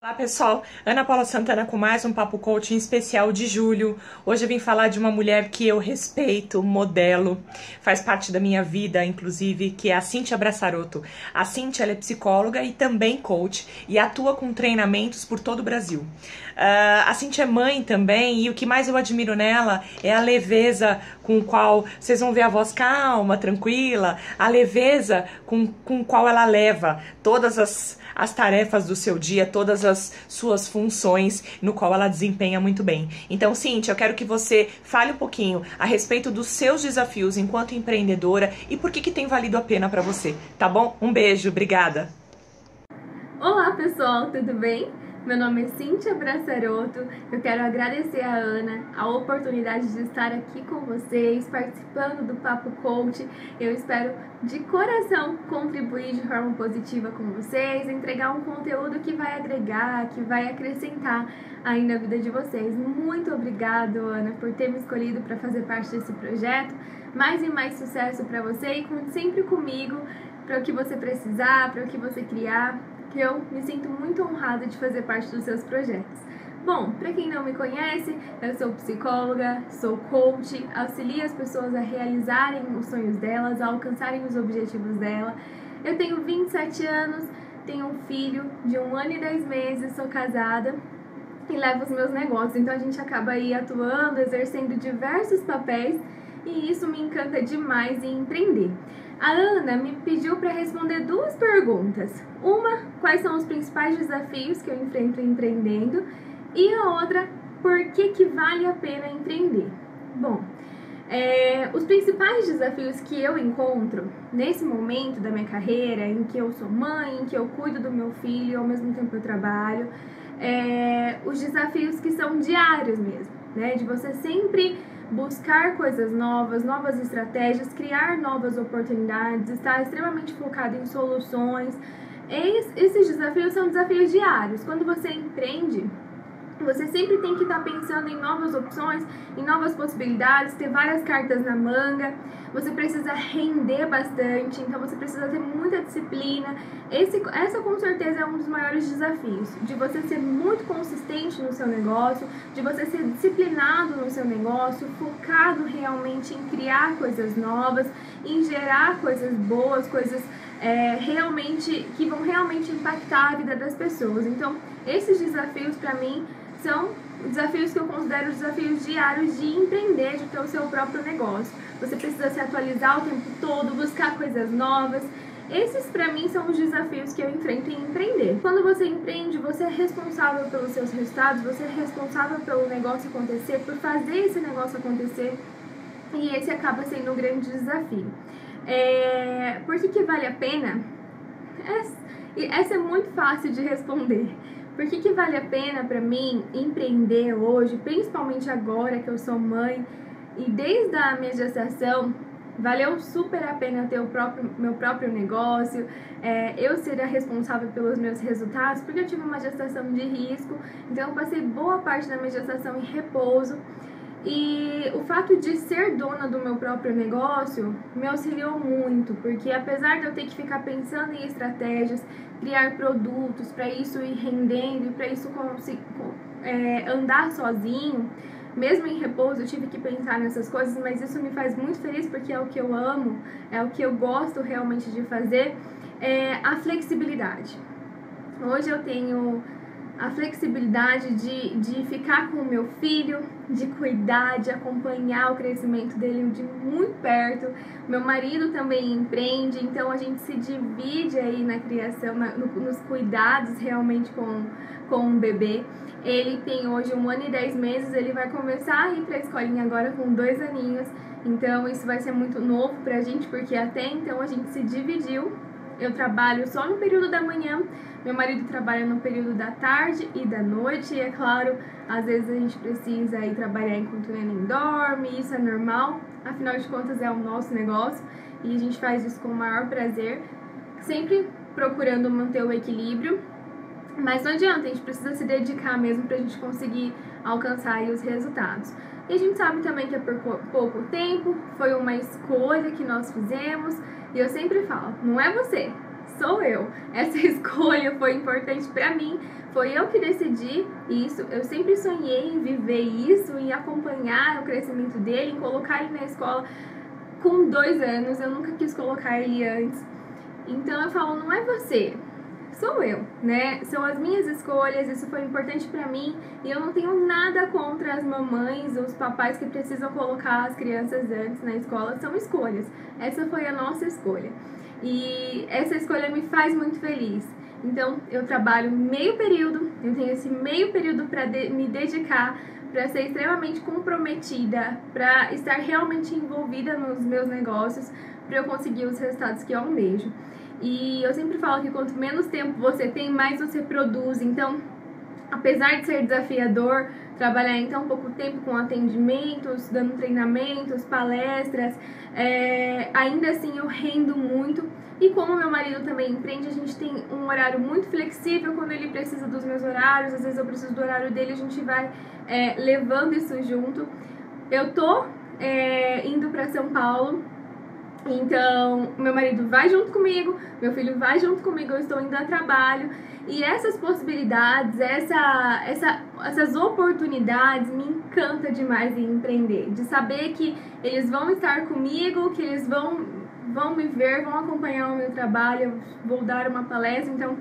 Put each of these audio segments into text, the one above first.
Olá pessoal, Ana Paula Santana com mais um Papo Coaching especial de julho. Hoje eu vim falar de uma mulher que eu respeito, modelo, faz parte da minha vida, inclusive, que é a Cíntia Braçaroto. A Cíntia ela é psicóloga e também coach e atua com treinamentos por todo o Brasil. A Cíntia é mãe também e o que mais eu admiro nela é a leveza com qual vocês vão ver a voz calma, tranquila, a leveza com qual ela leva todas as tarefas do seu dia, todas as suas funções, no qual ela desempenha muito bem. Então, Cíntia, eu quero que você fale um pouquinho a respeito dos seus desafios enquanto empreendedora e por que tem valido a pena para você, tá bom? Um beijo, obrigada! Olá pessoal, tudo bem? Meu nome é Cíntia Braçaroto, eu quero agradecer a Ana a oportunidade de estar aqui com vocês, participando do Papo Coach. Eu espero de coração contribuir de forma positiva com vocês, entregar um conteúdo que vai agregar, que vai acrescentar aí na vida de vocês. Muito obrigado, Ana, por ter me escolhido para fazer parte desse projeto. Mais e mais sucesso para você e conte sempre comigo para o que você precisar, para o que você criar, que eu me sinto muito honrada de fazer parte dos seus projetos. Bom, para quem não me conhece, eu sou psicóloga, sou coach, auxilio as pessoas a realizarem os sonhos delas, a alcançarem os objetivos dela. Eu tenho 27 anos, tenho um filho de 1 ano e 10 meses, sou casada e levo os meus negócios, então a gente acaba aí atuando, exercendo diversos papéis e isso me encanta demais em empreender. A Ana me pediu para responder 2 perguntas. Uma, quais são os principais desafios que eu enfrento empreendendo? E a outra, por que vale a pena empreender? Bom, os principais desafios que eu encontro nesse momento da minha carreira, em que eu sou mãe, em que eu cuido do meu filho e ao mesmo tempo eu trabalho, os desafios que são diários mesmo, né? De você sempre buscar coisas novas, novas estratégias, criar novas oportunidades, estar extremamente focado em soluções. Esses desafios são desafios diários. Quando você empreende, você sempre tem que estar pensando em novas opções, em novas possibilidades, ter várias cartas na manga. Você precisa render bastante, então você precisa ter muita disciplina. Essa com certeza é um dos maiores desafios, de você ser muito consistente no seu negócio, de você ser disciplinado no seu negócio, focado realmente em criar coisas novas, em gerar coisas boas, coisas realmente que vão realmente impactar a vida das pessoas. Então, esses desafios para mim são desafios que eu considero desafios diários de empreender, de ter o seu próprio negócio. Você precisa se atualizar o tempo todo, buscar coisas novas. Esses, para mim, são os desafios que eu enfrento em empreender. Quando você empreende, você é responsável pelos seus resultados, você é responsável pelo negócio acontecer, por fazer esse negócio acontecer, e esse acaba sendo um grande desafio. Por que vale a pena? Essa é muito fácil de responder. Por que vale a pena para mim empreender hoje, principalmente agora que eu sou mãe e desde a minha gestação, valeu super a pena ter meu próprio negócio, eu ser a responsável pelos meus resultados, porque eu tive uma gestação de risco, então eu passei boa parte da minha gestação em repouso. E o fato de ser dona do meu próprio negócio me auxiliou muito, porque apesar de eu ter que ficar pensando em estratégias, criar produtos para isso ir rendendo e para isso andar sozinho, mesmo em repouso eu tive que pensar nessas coisas, mas isso me faz muito feliz porque é o que eu amo, é o que eu gosto realmente de fazer, a flexibilidade. Hoje eu tenho a flexibilidade de ficar com o meu filho, de cuidar, de acompanhar o crescimento dele de muito perto. Meu marido também empreende, então a gente se divide aí na criação, nos cuidados realmente com o bebê. Ele tem hoje 1 ano e 10 meses, ele vai começar a ir para a escolinha agora com 2 aninhos, então isso vai ser muito novo pra gente, porque até então a gente se dividiu. Eu trabalho só no período da manhã, meu marido trabalha no período da tarde e da noite, e é claro, às vezes a gente precisa ir trabalhar enquanto o neném dorme, isso é normal, afinal de contas é o nosso negócio e a gente faz isso com o maior prazer, sempre procurando manter o equilíbrio, mas não adianta, a gente precisa se dedicar mesmo pra gente conseguir alcançar aí os resultados. E a gente sabe também que é por pouco tempo, foi uma escolha que nós fizemos, e eu sempre falo, não é você, sou eu. Essa escolha foi importante pra mim, Foi eu que decidi isso, eu sempre sonhei em viver isso, em acompanhar o crescimento dele, em colocar ele na escola com 2 anos, eu nunca quis colocar ele antes. Então eu falo, não é você, sou eu, né? São as minhas escolhas, isso foi importante pra mim e eu não tenho nada contra as mamães ou os papais que precisam colocar as crianças antes na escola, são escolhas. Essa foi a nossa escolha e essa escolha me faz muito feliz. Então eu trabalho meio período, eu tenho esse meio período para me dedicar, para ser extremamente comprometida, para estar realmente envolvida nos meus negócios, para eu conseguir os resultados que eu almejo. E eu sempre falo que quanto menos tempo você tem, mais você produz. Então, apesar de ser desafiador, trabalhar em tão pouco tempo com atendimentos, dando treinamentos, palestras, ainda assim eu rendo muito. E como meu marido também empreende, a gente tem um horário muito flexível. Quando ele precisa dos meus horários, às vezes eu preciso do horário dele, a gente vai levando isso junto. Eu tô indo para São Paulo, então meu marido vai junto comigo, meu filho vai junto comigo, eu estou indo a trabalho. E essas possibilidades, essas oportunidades me encanta demais em empreender. De saber que eles vão estar comigo, que eles vão me ver, vão acompanhar o meu trabalho, eu vou dar uma palestra, então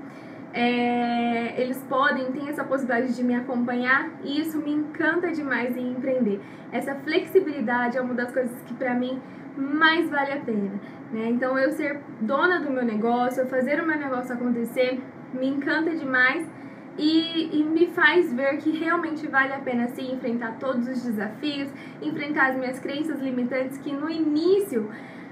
eles têm essa possibilidade de me acompanhar e isso me encanta demais em empreender. Essa flexibilidade é uma das coisas que pra mim mais vale a pena, né? Então eu ser dona do meu negócio, eu fazer o meu negócio acontecer, me encanta demais e me faz ver que realmente vale a pena sim enfrentar todos os desafios, enfrentar as minhas crenças limitantes que no início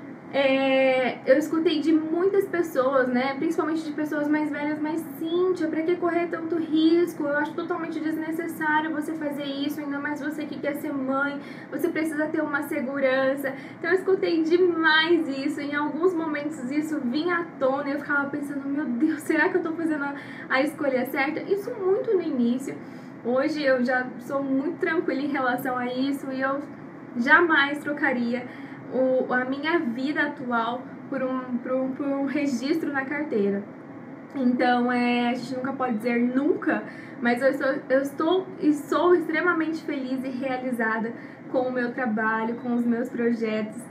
eu escutei de muitas pessoas, né, principalmente de pessoas mais velhas, mas Cíntia, pra que correr tanto risco? Eu acho totalmente desnecessário você fazer isso, ainda mais você que quer ser mãe, você precisa ter uma segurança. Então eu escutei demais isso, em alguns momentos isso vinha à tona e eu ficava pensando, meu Deus, será que eu tô fazendo a escolha certa? Isso muito no início. Hoje eu já sou muito tranquila em relação a isso e eu jamais trocaria a minha vida atual por um registro na carteira. Então, a gente nunca pode dizer nunca, mas eu estou e sou extremamente feliz e realizada com o meu trabalho, com os meus projetos.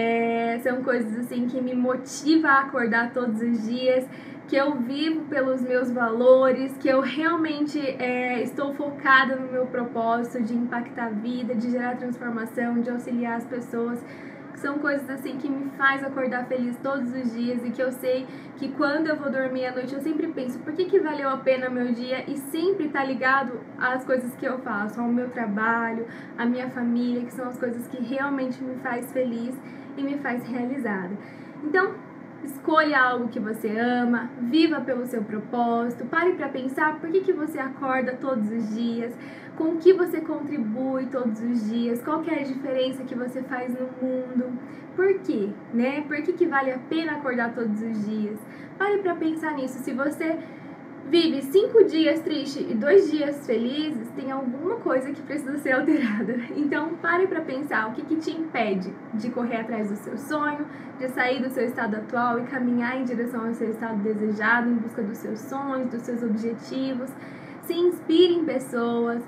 São coisas assim que me motivam a acordar todos os dias, que eu vivo pelos meus valores, que eu realmente estou focada no meu propósito de impactar a vida, de gerar transformação, de auxiliar as pessoas. São coisas assim que me faz acordar feliz todos os dias e que eu sei que quando eu vou dormir à noite eu sempre penso por que valeu a pena meu dia e sempre tá ligado às coisas que eu faço, ao meu trabalho, à minha família, que são as coisas que realmente me faz feliz e me faz realizada. Então, escolha algo que você ama, viva pelo seu propósito, pare para pensar por que você acorda todos os dias, com o que você contribui todos os dias, qual que é a diferença que você faz no mundo, por quê, né? Por que vale a pena acordar todos os dias? Pare para pensar nisso. Se você vive 5 dias triste e 2 dias felizes, tem alguma coisa que precisa ser alterada. Então pare para pensar o que te impede de correr atrás do seu sonho, de sair do seu estado atual e caminhar em direção ao seu estado desejado, em busca dos seus sonhos, dos seus objetivos. Se inspire em pessoas,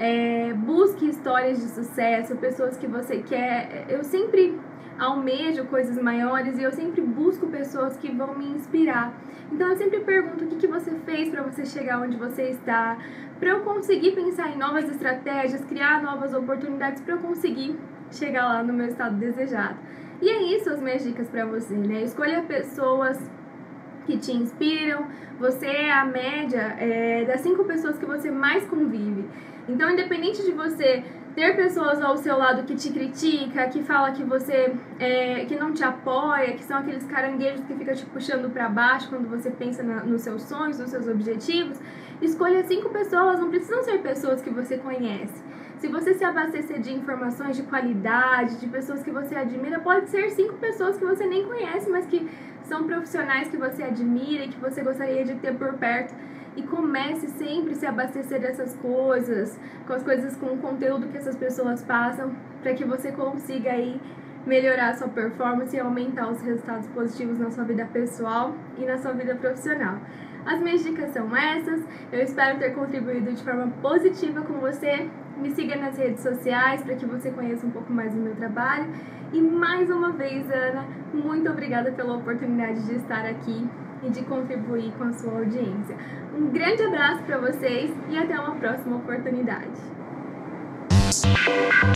busque histórias de sucesso, pessoas que você quer. Eu sempre almejo coisas maiores e eu sempre busco pessoas que vão me inspirar. Então eu sempre pergunto o que você fez para você chegar onde você está, para eu conseguir pensar em novas estratégias, criar novas oportunidades para eu conseguir chegar lá no meu estado desejado. E é isso as minhas dicas para você, né? Escolha pessoas que te inspiram. Você é a média das 5 pessoas que você mais convive. Então, independente de você ter pessoas ao seu lado que te critica, que fala que você que não te apoia, que são aqueles caranguejos que ficam te puxando para baixo quando você pensa nos seus sonhos, nos seus objetivos, escolha 5 pessoas, não precisam ser pessoas que você conhece. Se você se abastecer de informações de qualidade, de pessoas que você admira, pode ser 5 pessoas que você nem conhece, mas que são profissionais que você admira e que você gostaria de ter por perto. E comece sempre a se abastecer dessas coisas, com as coisas, com o conteúdo que essas pessoas passam, para que você consiga aí melhorar a sua performance e aumentar os resultados positivos na sua vida pessoal e na sua vida profissional. As minhas dicas são essas, eu espero ter contribuído de forma positiva com você. Me siga nas redes sociais para que você conheça um pouco mais do meu trabalho. E mais uma vez, Ana, muito obrigada pela oportunidade de estar aqui e de contribuir com a sua audiência. Um grande abraço para vocês e até uma próxima oportunidade.